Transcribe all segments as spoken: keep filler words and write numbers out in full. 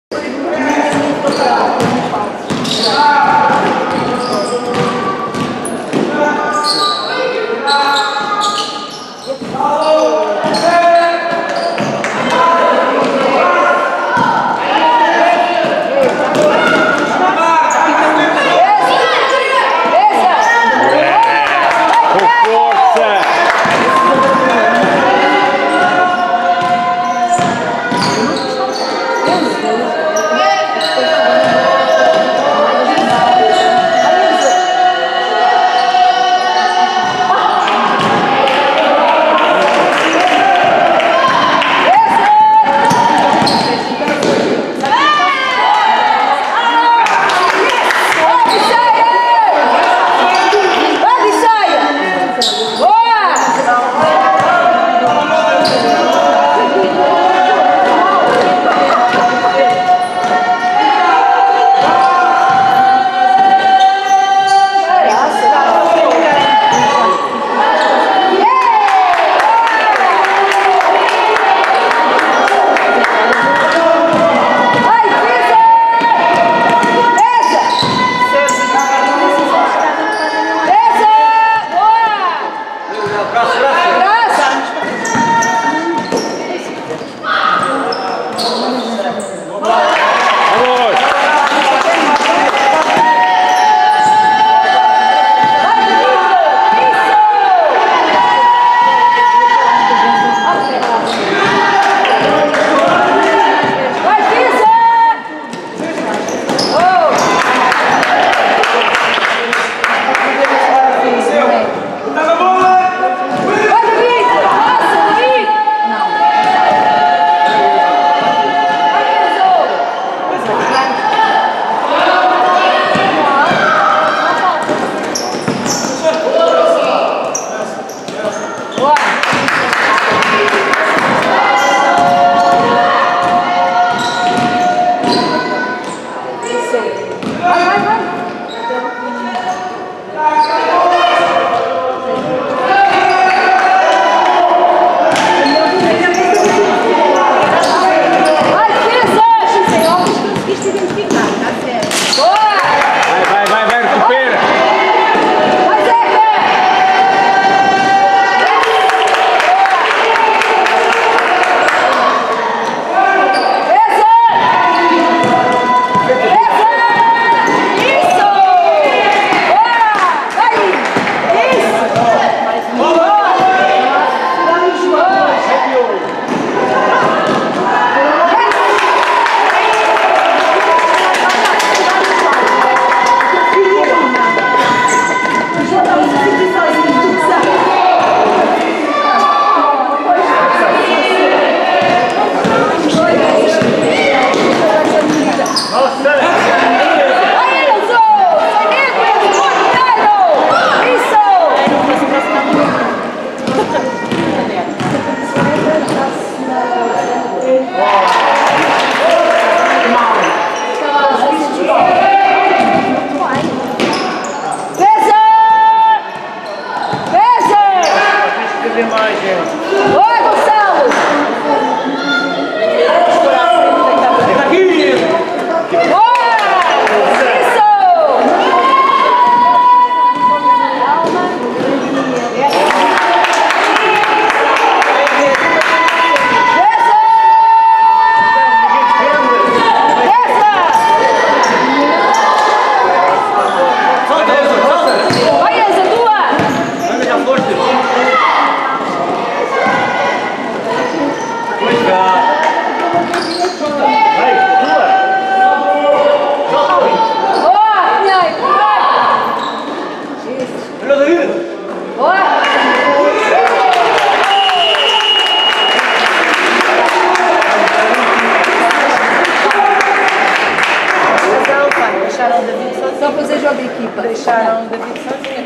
Só fazer jogo de equipa. Deixaram o David sozinho.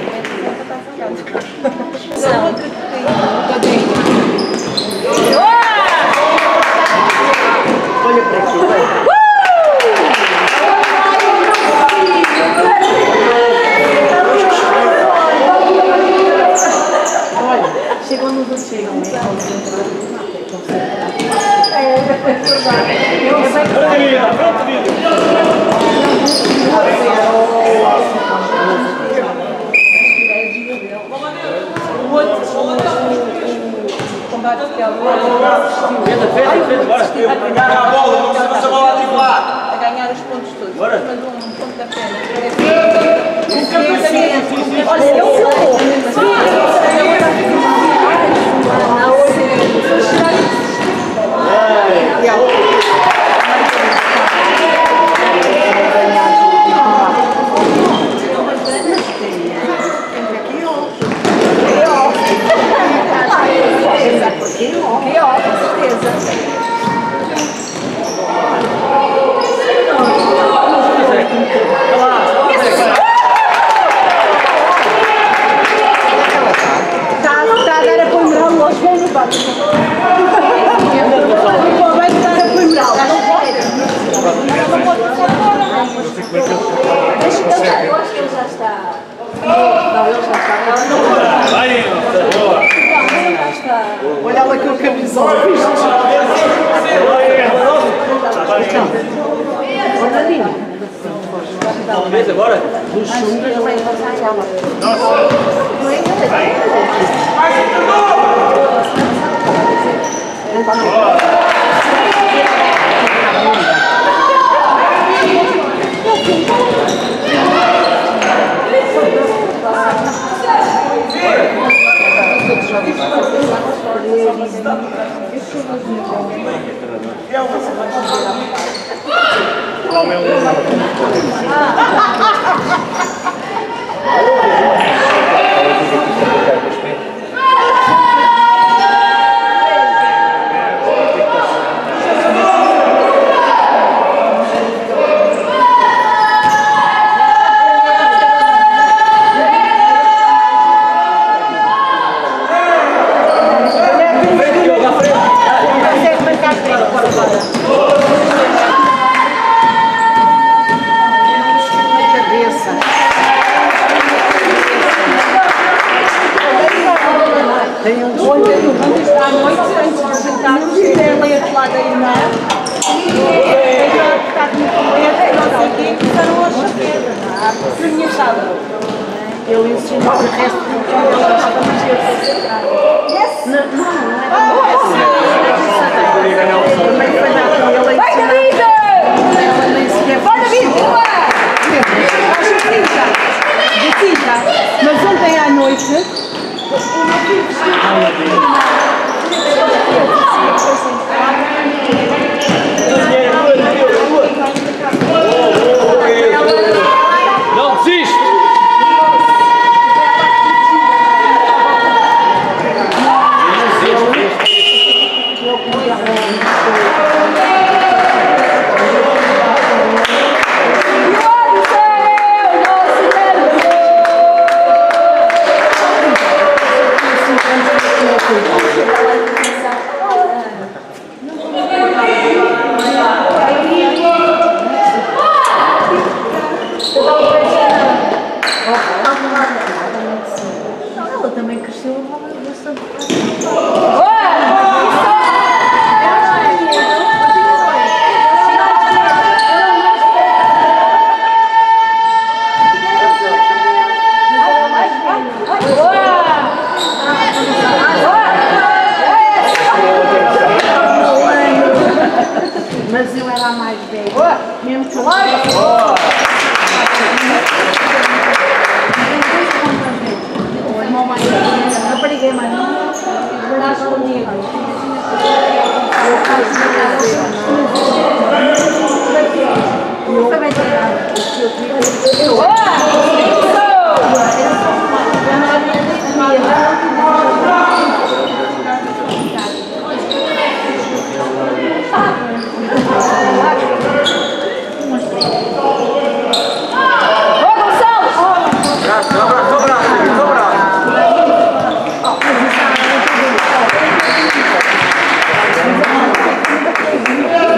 Não. Olha para aqui, vai. Olha, chegou nos outros, chegam, né? É, é verdade. A ganhar a bola, não precisa passar a bola a lá. A ganhar os pontos todos. Bora. Mas um ponto da pena. Olha, eu vou. Olha lá que o camisola. Talvez agora? Do chumbo ele vai passar ela. Tem um sonho à noite, antes de sentarmos, tem leite lá da irmã. E já está muito leite, não sei o quê, começaram a chapear. Para minha sala. Ele ensinou o resto do que ele estava a fazer. Não, não, não é também foi nada com ele. Vai, David! Ela nem sequer foi. Vai, David! Mas ontem à noite. Não desiste! Ela também cresceu bastante. Mas eu era a mais velha. Mesmo que eu o irmão mais velho, a rapariga mais nova, verdade escondida. Eu faço na casa dele. Eu também tenho. Eu Thank you.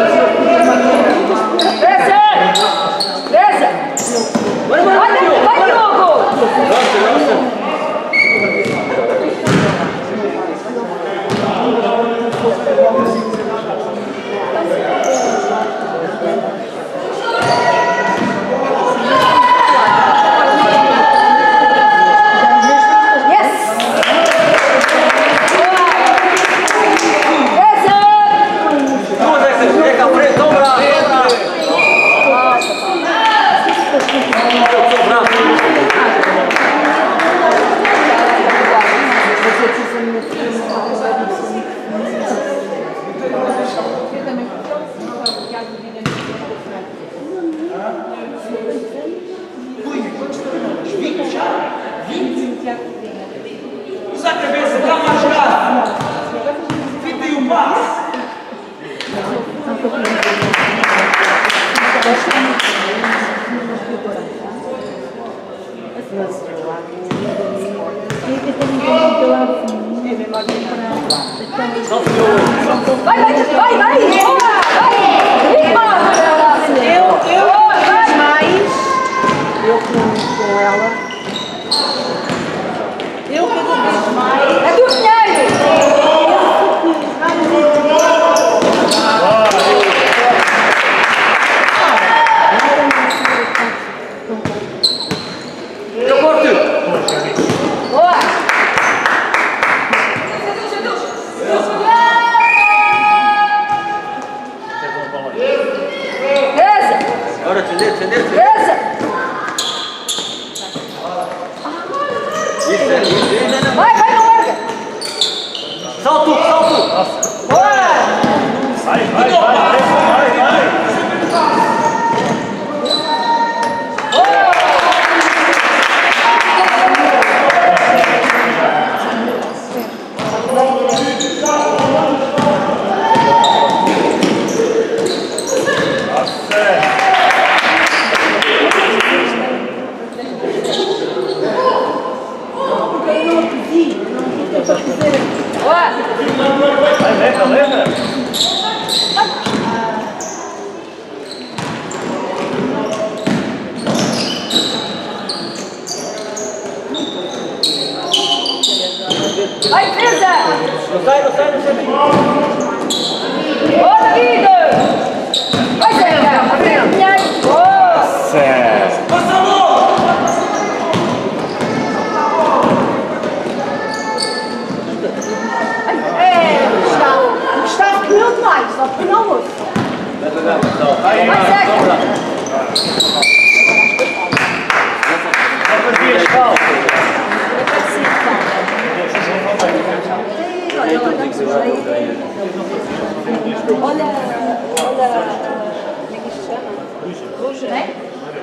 Vai, vai, vai, vai! Eu, eu fiz mais. Eu com, com ela. Eu cada vez mais. É do dinheiro! Eu corto! Boa! Agora, defender, defender, defender. Isso, é isso, isso. Vai, vai, não larga! Salto, salto! Boa! Vai, vai, vai, vai, vai! Vai, leva, leva! Vai, defesa! Não sai, não sai, não sai. Boa, David! Vai, Zé! Boa! Certo! É, Gustavo. Gustavo comeu demais, só porque não ouço. Vai, Vai, Zé! não fazias falta! Olha, olha, olha, como é que isto se chama? Ruja, não é?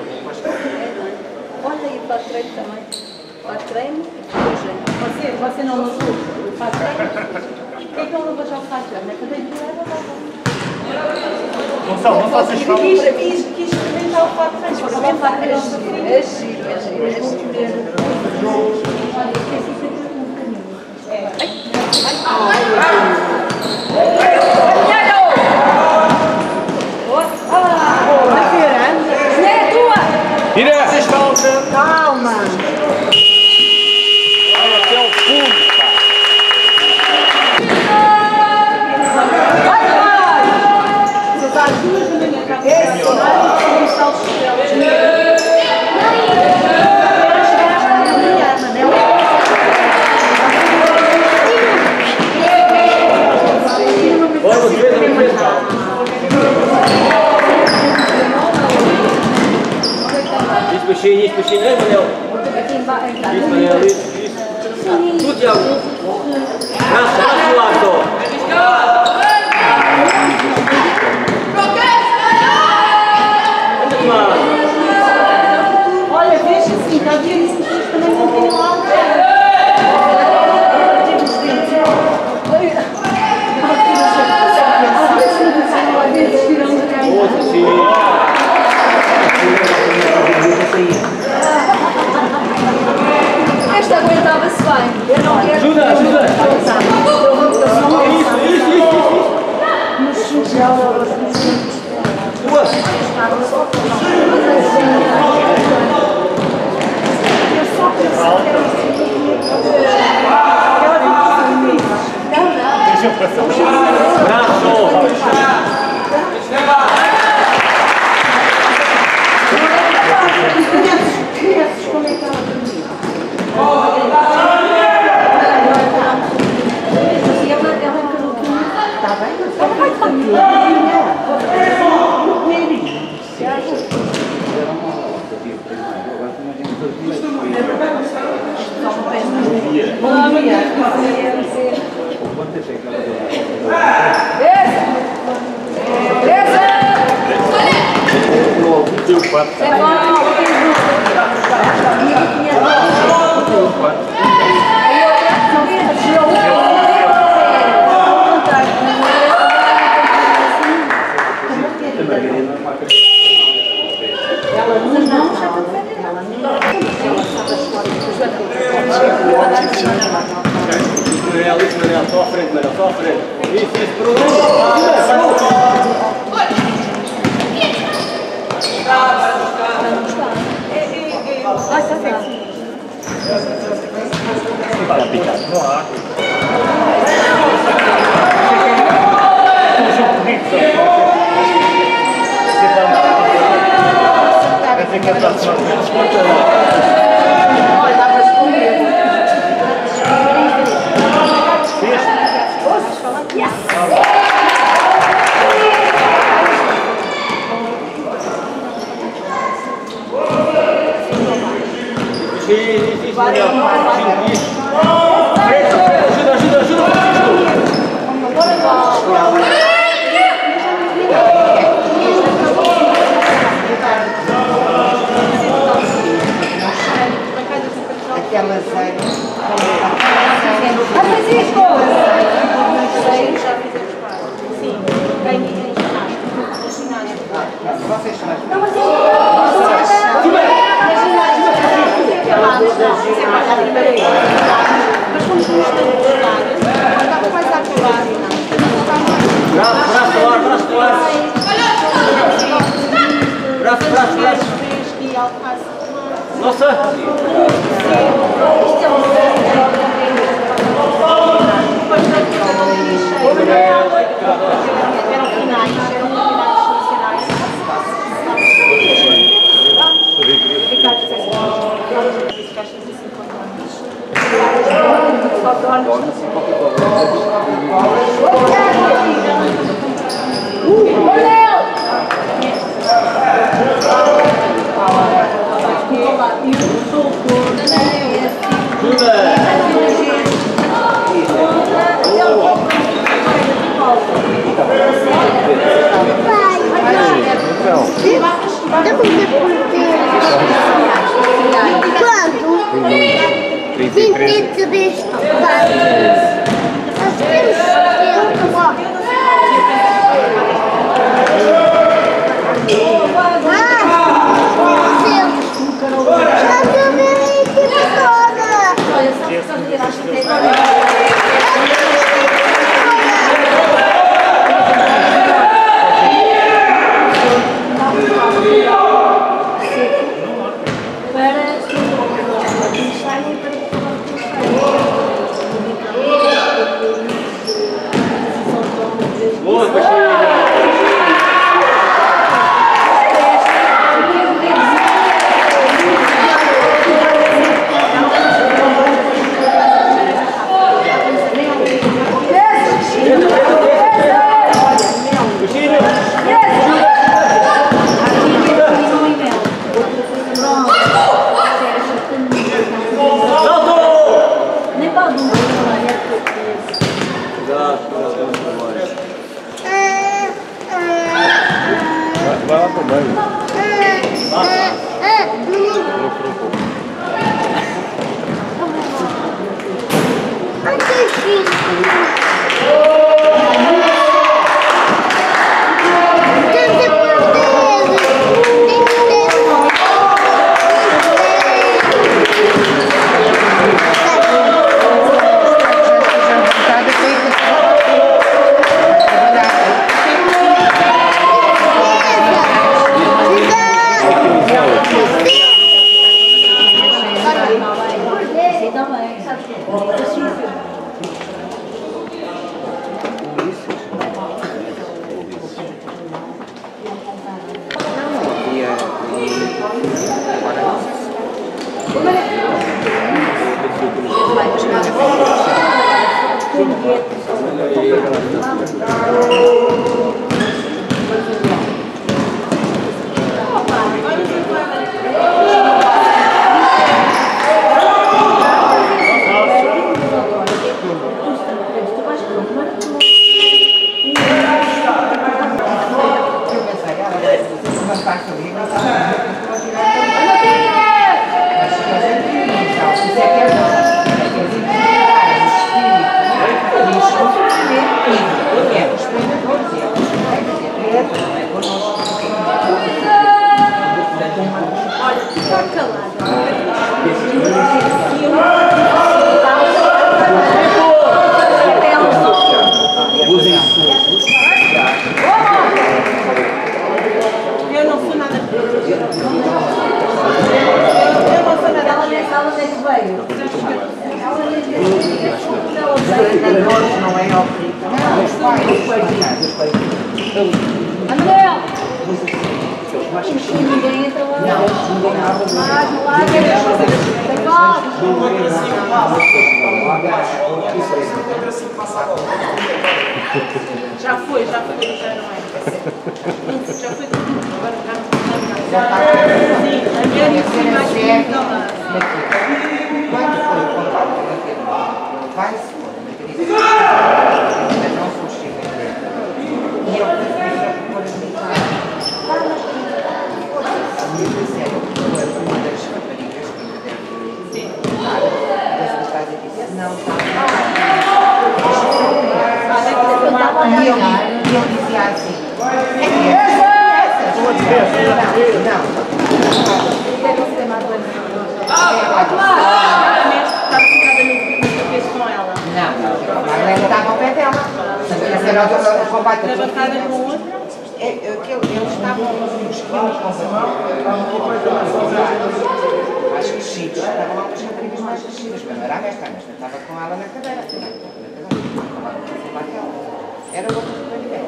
Olha aí para o treino também. Para o treino e ruja. Você, você não usou o fato treino? Por que é que ele não vai já o fato treino? É para dentro. Gonçalo, não faças falta! Quis, quis, quis experimentar o fato treino. Experimentar o treino. É giro, é giro, é giro. Olha, esqueci de ter um caminho. É. Vira! Fazes falta! Calma! Vai até o fundo, pá! Vai, vai! Você está às duas da manhã, cá para o horário de instalar os estrelas. Bora, você fez, não fez, pá! Isso, peixinho, isso, peixinho, né, Manel? Isso, Manel, isso, isso. Tudo, Thiago. Braço, braço do lado, só. Anda de lado. Olha, veja assim, está a ver isso, vocês também não têm lá. Outra, sim. Esta aguentava-se bem. Eu não quero. Ajuda, ajuda. Isso, isso, isso, isso. Duas. Deixa eu passar! Braço. Conheces como é que ela termina? Está bem? Ela vai Manel, isso, Manel, só à frente, Manel, só à frente. Isso, isso, por um. Vai ser sexy. Vai picar. Não há. Olha, dá para esconder. Posso falar? Yes! Isso, isso, Manel. Ajuda, ajuda, ajuda. Aquela série. Ah, Francisco! Já fizemos parte. Sim, ganhei em ginástica. Vocês são. Não, mas eu... Mas fomos nos estádios, estava quase a acabar. Braço, braço ao ar, braço ao ar. Braço, braço, braço. Nossa! Eram finais, eram finais nacionais. Ricardo, disseste que caixas de cinquenta anos. Quanto? vinte e três quadros. Nós temos tempo, ó. Já deu minha equipe toda. Olha, só que acho que tem Boa, Vai lá pro banho. sou nada contra. Eu não sou nada contra. Ela nem que veio. Não é André! Ninguém entra lá. Não, ninguém abre. Mas no lado é já foi, já foi, já não é. Já foi tudo. Agora já não. Sim, a minha disse mais que não dá. Quando foi o contato vai-se pôr na mecanismo. Ainda não sou chique. E eu preciso pôr as medidas. A minha terceira foi uma das raparigas que ainda deve dizer. Das estás aqui. Não, está. E eu dizia assim. É que essas. Não, não. Não, a Marlene estava ao pé dela. Esse era o combate. Levantada com outra. Eles estavam os quilos mais crescidos. Estavam lá com as raparigas mais crescidas. Mas não era a mestra, a mestra estava com ela na cadeira. Era outra rapariga.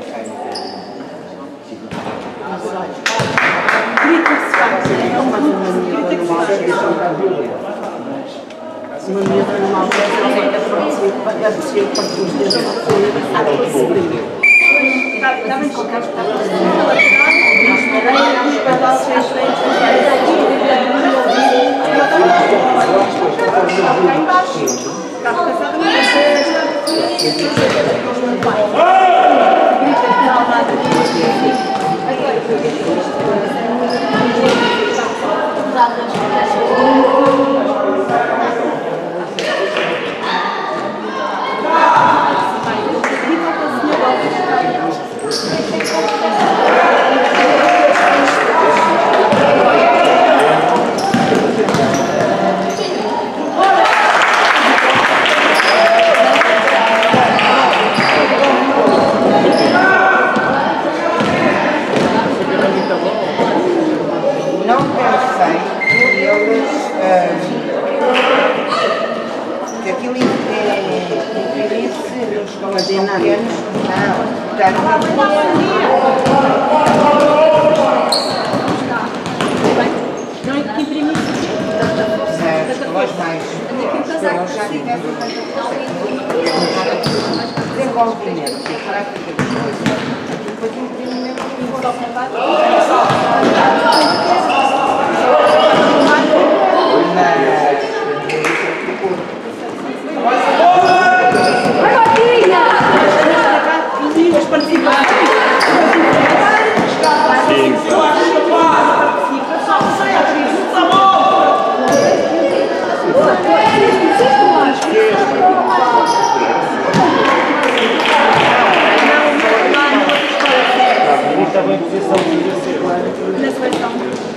Grita-se faz. Uma miúda numa altura que é possível para os dedos da folha da folha. Está bem colocado, está bem Não pensei que eles. Que aquilo imprimisse nos pequenos. Não, portanto. Não é que imprimisse As cores mais. Eu já tivesse desenvolvimento, a prática das coisas. Depois imprimimento e vou ao combate. Estava em posição de ser. na seleção.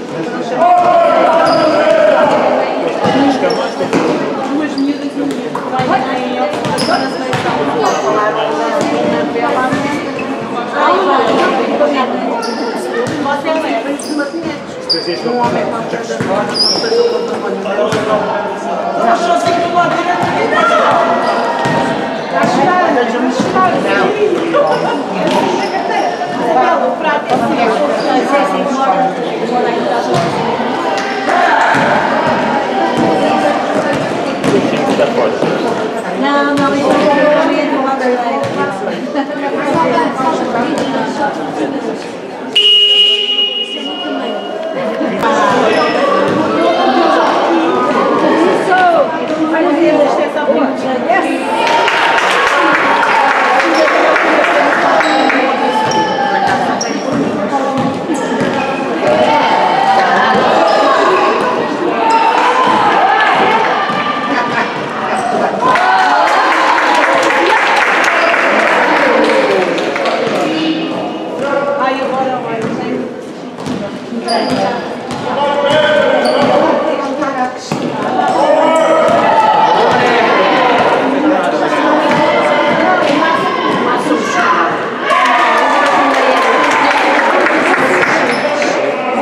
Duas miúdas e um miúdo que vai em observação na seleção. Você leva de uma pinheta. Um homem com a cara da fora, não sei se eu conto uma mulher. Não, só sei que eu vou ter a Está a chegar, deixa-me chegar. Não. O prato é assim. Não, não, isso não é uma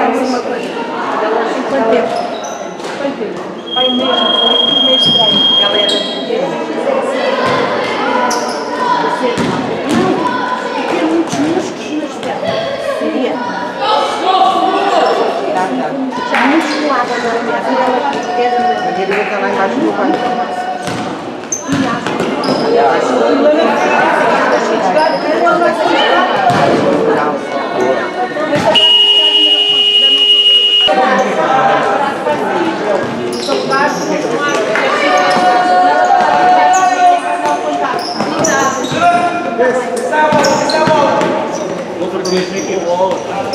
uma coisa. Ela assim, quanto tempo? Quanto tempo? Vai um mês, foi um mês estranho. Ela era de ter muitos músculos nas pernas. Seria? Já musculada agora mesmo. Ela era. A direita está lá embaixo do banco. Outro vez vem que bola.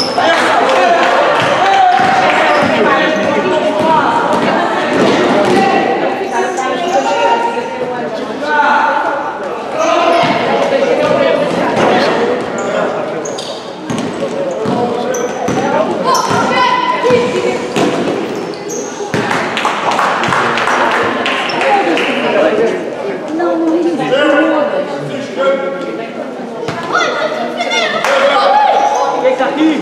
Vem cá aqui!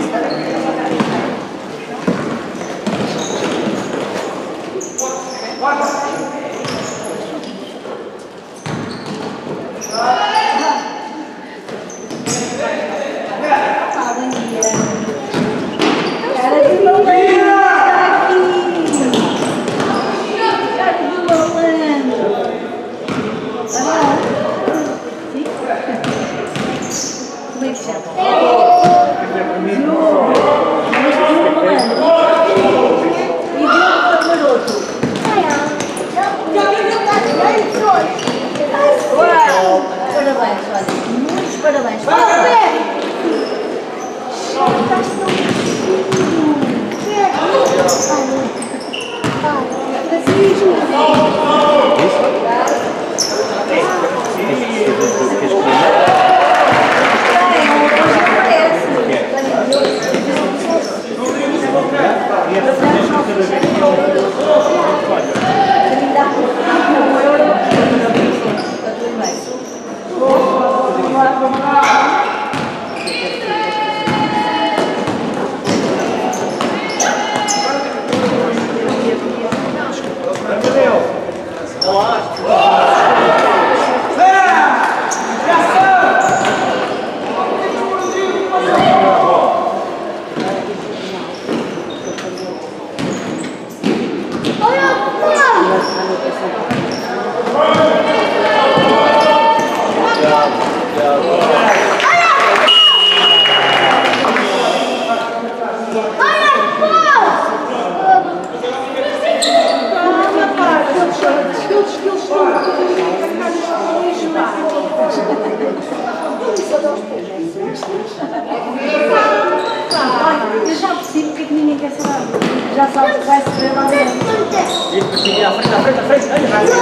Eu já percebi porque é que ninguém quer saber. Já sabe que vai se ver lá dentro. Isso, assim, à frente, à frente, à frente. Olha, vai.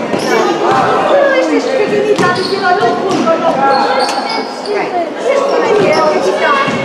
Não, estas pequenidades que nós não podemos. Este também é o capitão.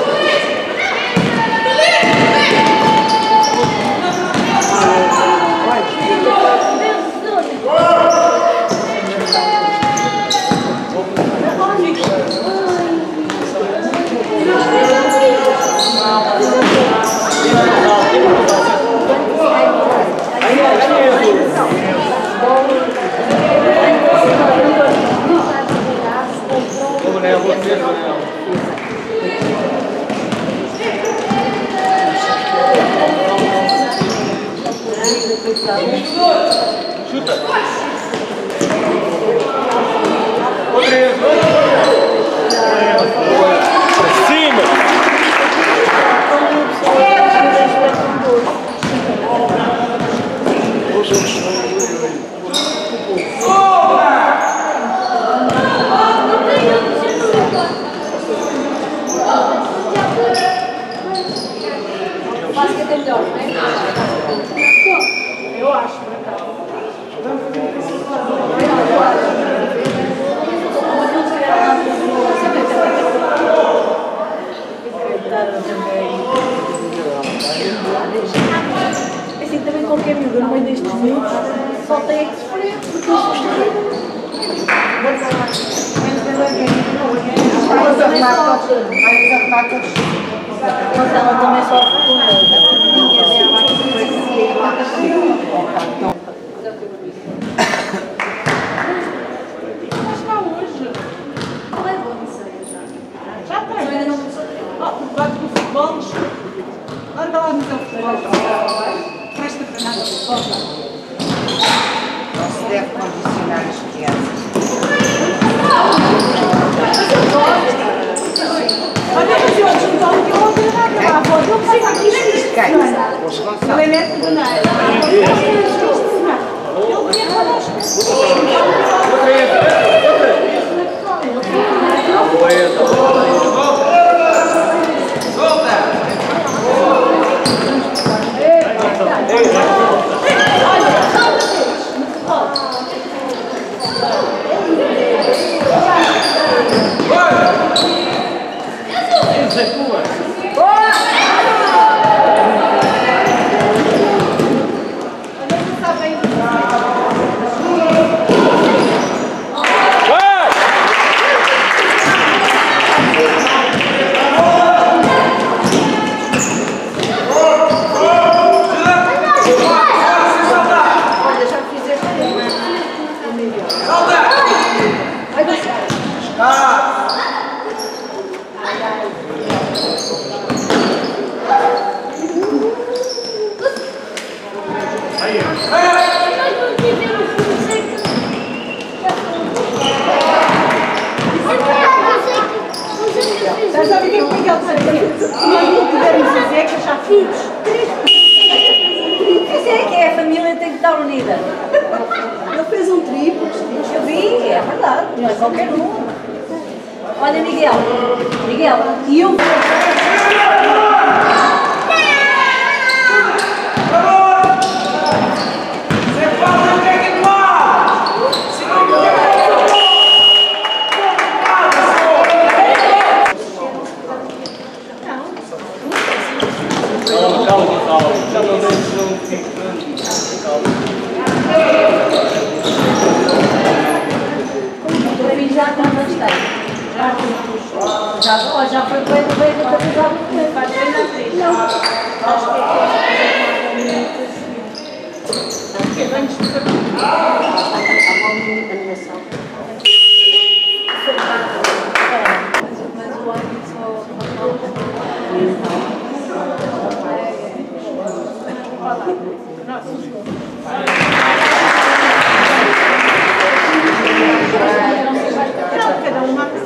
Chuta! Outra vez! Para cima! Acho que é melhor, não é? Eu acho, por acaso. Assim, também qualquer miúdo no meio destes miúdos só tem que sofrer, porque eu sou estúpido. Vamos arrumar todos. Vamos arrumar todos. Mas ela também sofre com ele. Já tem. Oh, vai para o futebol. Larga lá no teu futebol. Presta para nada. Não se deve condicionar as crianças. Olha, mas eu acho que eu não tenho nada lá. Eu não sei aqui isto. Quem? Os Gonçalves. Ele é neto de nada. Ele tinha connosco. Estás a ver o Miguel disse? Se não puderem dizer que eu já fiz. Isso é que é, a família tem que estar unida. Ele fez um triplo. Eu vi, é verdade, não é qualquer um. Olha, Miguel, Miguel, e eu... Calma, calma, já não deixo não fico O filho já conversei. Já, ó, já foi bem do bem da casada com ele. Faz bem na atriz. Não. Acho que mas o árbitro só... Cada um mata.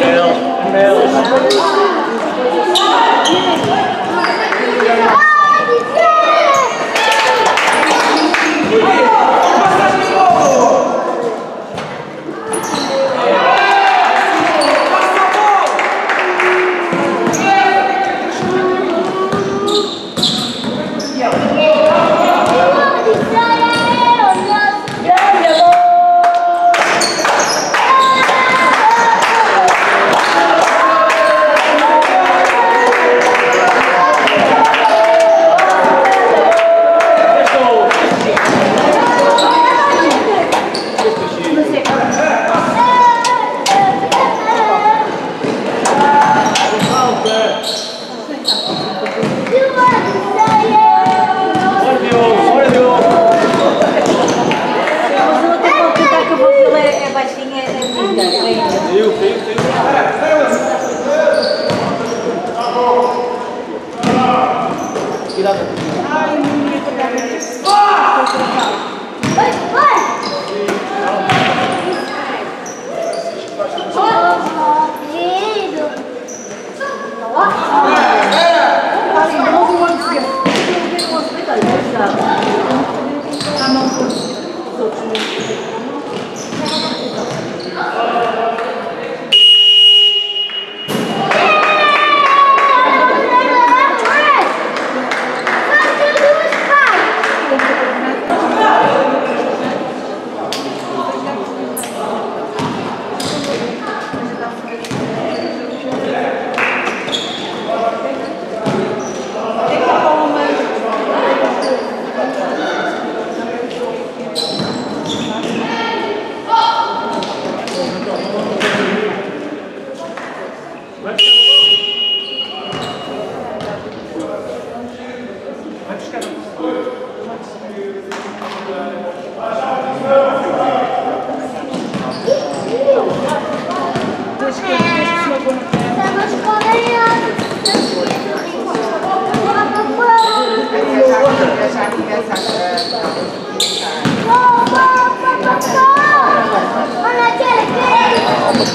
Amarelo.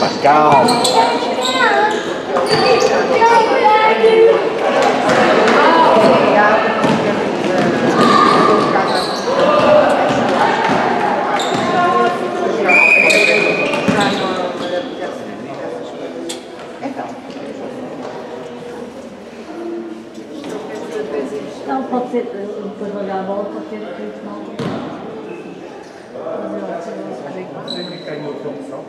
Mas calma. Não, pode ser, depois de olhar a bola, pode ter feito mal. Mas eu acho que caiu a promoção.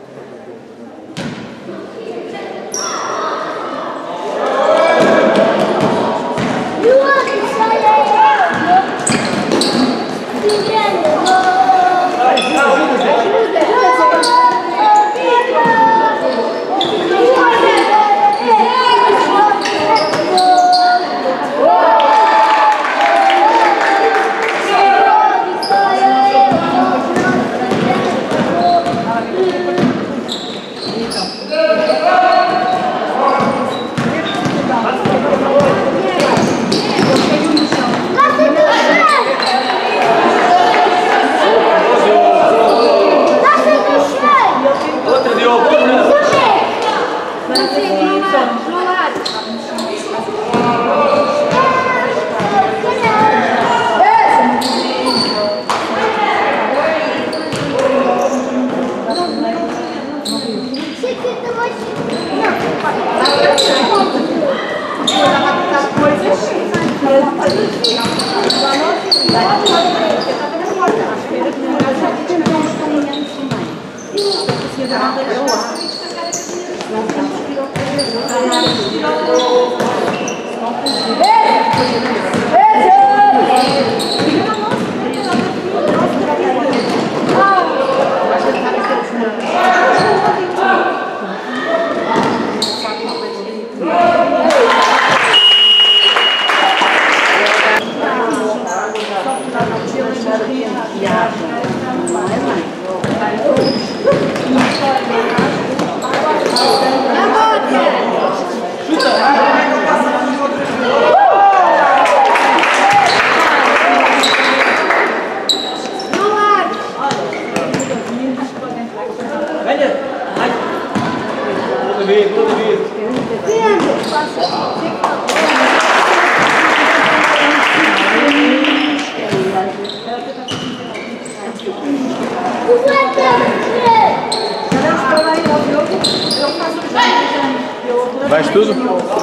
Vais tudo?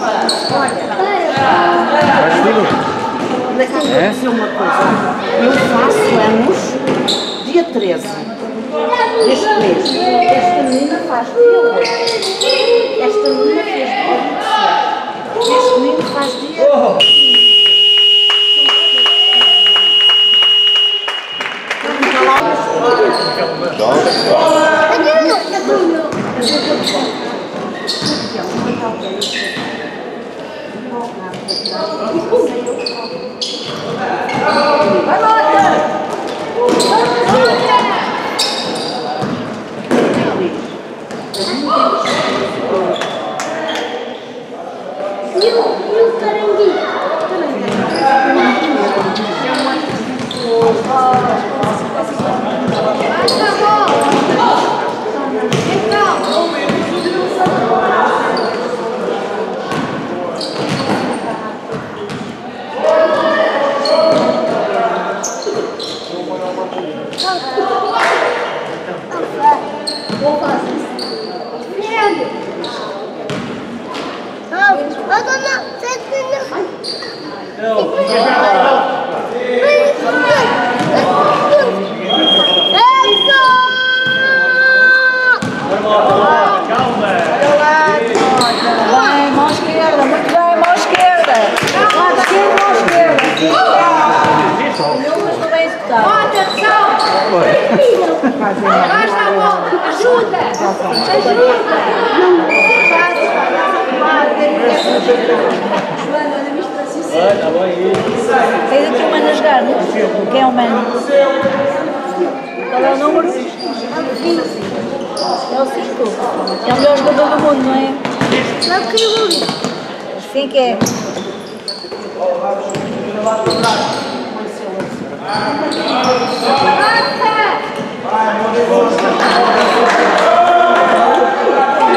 Vais tudo? É? Vou dizer uma coisa. Eu faço anos dia treze deste mês. Esta menina faz dia oito. Esta menina fez dia vinte e sete. Este menino faz dia... Tens aqui o mano a jogar, não? Quem é o mano? Qual é o número? É o cinco. É o melhor jogador do mundo, não é? Sim que é. Vai,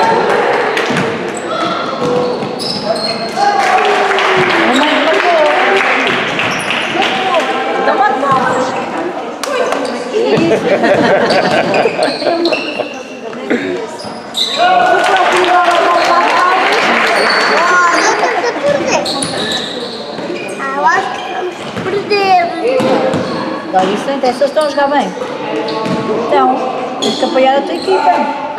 Eu acho que vamos perder. Não, isso não interessa, eles estão a jogar bem. Então, tens que apoiar a tua equipa.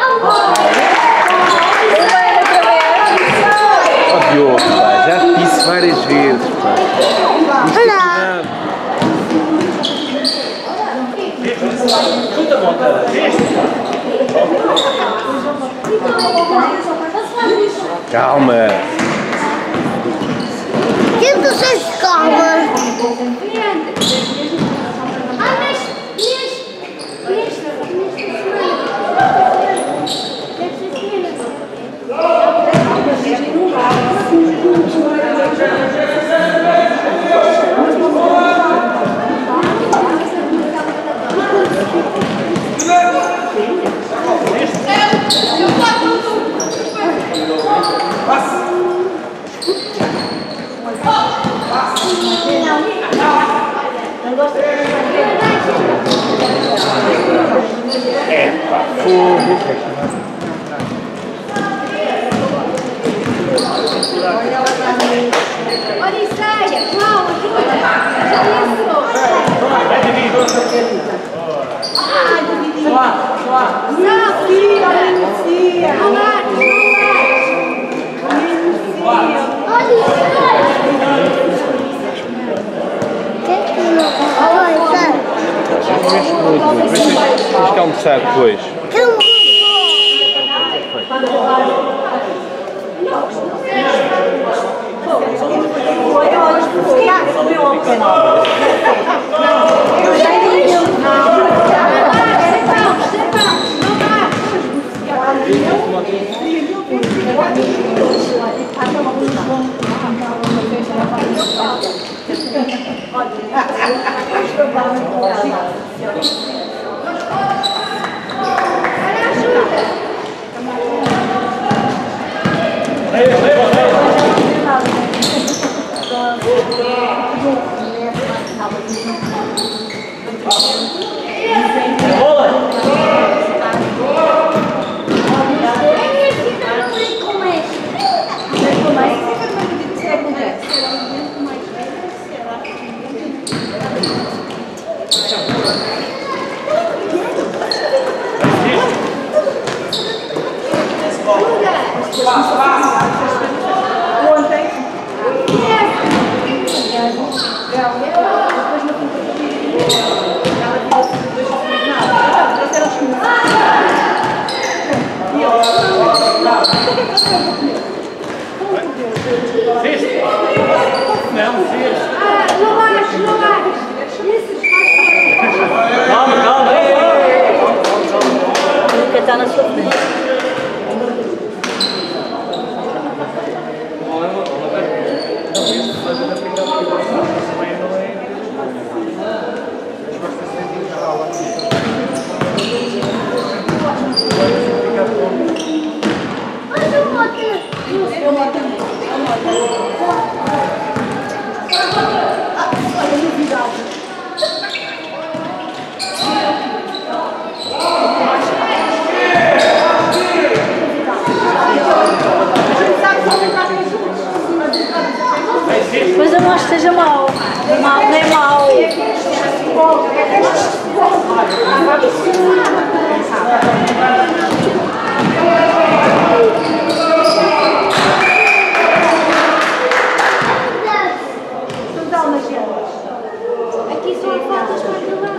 Oh Diogo, pá, já te disse várias vezes, pá. Olá. Calma. Tenta ser calma. Epa, fogo. Odisseia, calma, ajuda. Já entrou. Não, filha, renuncia. Não bate, não bate. Odisseia. Tens que almoçar depois. Calma, calma. Nunca está na sua frente. Mas eu não acho que seja mau. Mau não é mau. Aqui só falta as coisas lá.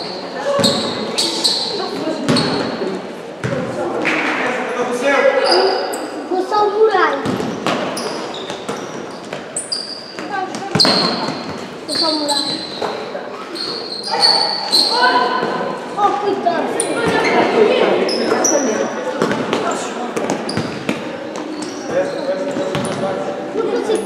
Aconteceu? Oh, coitado. Não consigo.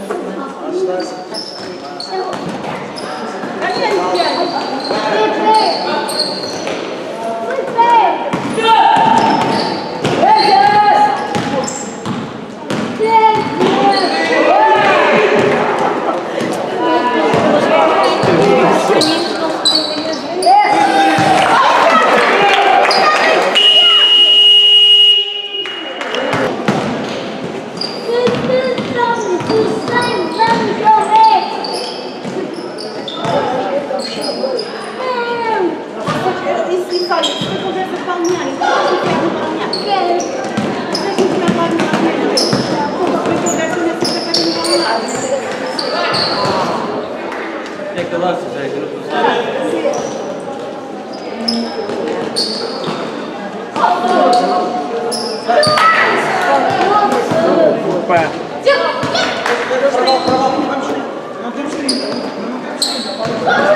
É que lança, Zé, que não Opa! Não temos trinta. Não temos trinta.